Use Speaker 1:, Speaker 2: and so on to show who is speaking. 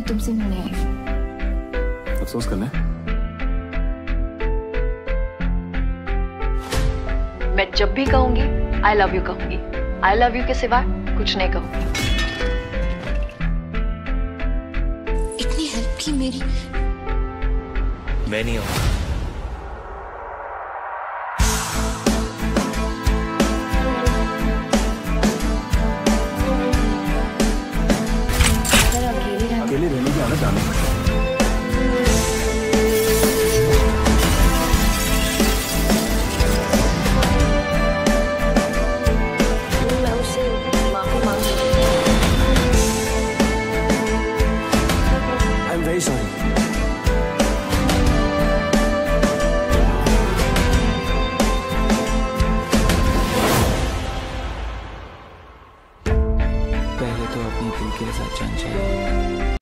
Speaker 1: तुमसे मिलने आई।
Speaker 2: अफसोस करने?
Speaker 3: मैं जब भी कहूंगी आई लव यू कहूंगी, आई लव यू के सिवा कुछ नहीं कहूंगी।
Speaker 1: इतनी हेल्प की मेरी।
Speaker 4: मैं नहीं आऊंगा।
Speaker 2: अकेले रहने की आदत डालने।
Speaker 3: मैं उससे माफी मांगती हूँ।
Speaker 2: I am very sorry.
Speaker 4: पहले तो अपनी दिल के साथ जान चाहिए।